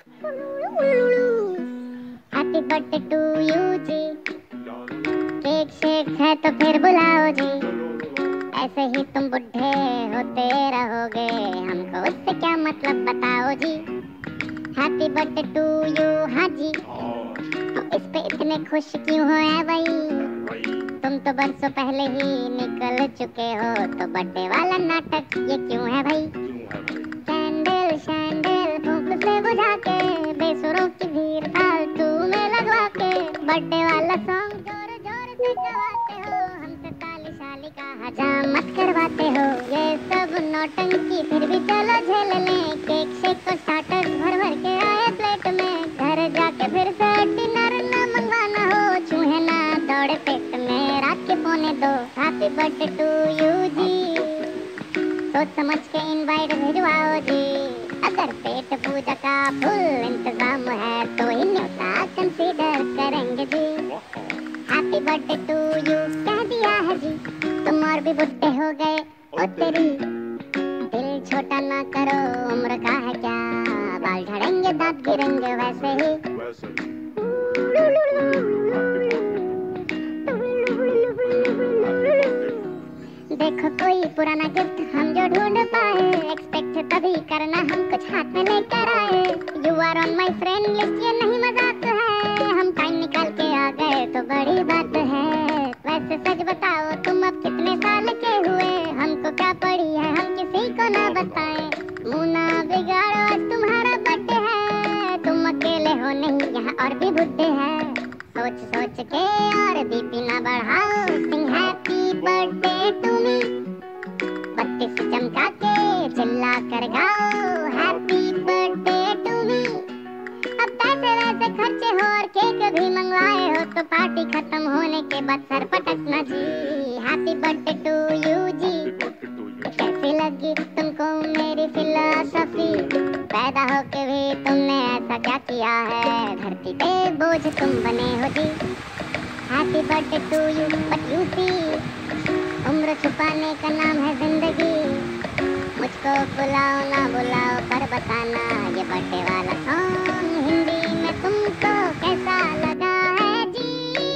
Happy birthday to you जी, cake शेक है तो फिर बुलाओ जी, ऐसे ही तुम बुढ़े होते रहोगे, हमको उससे क्या मतलब बताओ जी। हैप्पी बर्थडे टू यू, हाँ जी, तुम इस पे इतने खुश क्यों हो ऐ भाई, तुम तो बरसों पहले ही निकल चुके हो, तो बर्थडे वाला नाटक ये क्यों है भाई। सैंडल सैंडल फूंक से बुझा के, बेसुरों की भीड़ फालतू में लगवा के, बर्थडे वाला सॉन्ग जोर जोर से गवाते हो, हमसे ताली शाली का हजामत करवाते हो। ये सब नौटंकी फिर भी चलो झेल लें, केक शेक और स्टार्टर्स भर भर के आए प्लेट में, घर जाके फिर से डिनर न मंगवाना हो, चूहे ना दौड़े पेट में रात के 1:45। हैप्पी बर्थडे टू यू जी, सोच समझ के इनवाइट भिजवाओ जी, अगर पेट पूजा का फुल इंतजाम है तो ही न्योता कंसीडर करेंगे जी। हैप्पी बर्थडे टू यू कह दिया है जी, तुम और भी बुढ़े हो गए ओ तेरी, दिल छोटा ना करो उम्र का है क्या, बाल झड़ेंगे दांत गिरेंगे वैसे ही। देखो कोई पुराना गिफ्ट हम जो ढूंढ पाए, एक्सपेक्ट तभी करना हम कुछ हाथ में लेकर आए, you are on my friend list ये नहीं मजाक है, हम टाइम निकाल के आ गए तो बड़ी बात है। वैसे सच बताओ तुम अब कितने साल के हुए, हमको क्या पड़ी है हम किसी को ना बताएं, मुंह ना बिगाड़ो आज तुम्हारा बर्थडे है, तुम अकेले हो नहीं यहाँ और भी बुड्ढे हैं, सोच सोच के और बीपी ना बढ़ाओ, sing happy birthday to me, बत्ती से चमका के चिल्ला कर गाओ, हैप्पी बर्थडे टू मी। अब पैसे वैसे खर्चे हो और केक भी मंगवाए हो, तो पार्टी खत्म होने के बाद सर पटकना जी। हैप्पी बर्थडे टू यू जी, कैसी लगी तुमको मेरी फिलॉसफी, पैदा होके भी तुमने ऐसा क्या किया है, धरती पे बोझ तुम बने हो जी। Happy birthday to you but you see, उम्र छुपाने का नाम है जिंदगी, मुझको बुलाओ ना बुलाओ पर बताना, ये बर्थडे वाला सॉन्ग हिंदी में तुमको कैसा लगा है जी।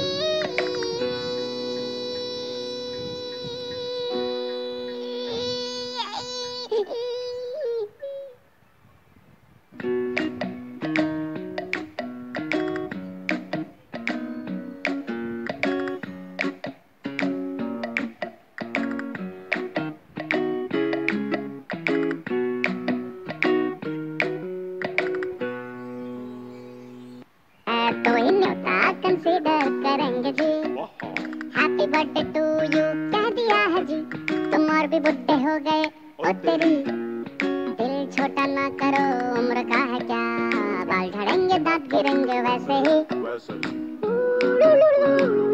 तो ही न्योता कंसीडर करेंगे जी। हैप्पी बर्थडे टू यू कह दिया है जी, तुम और भी बुढ़े हो गए ओ तेरी, दिल छोटा ना करो उम्र का है क्या, बाल झड़ेंगे दांत गिरेंगे वैसे ही।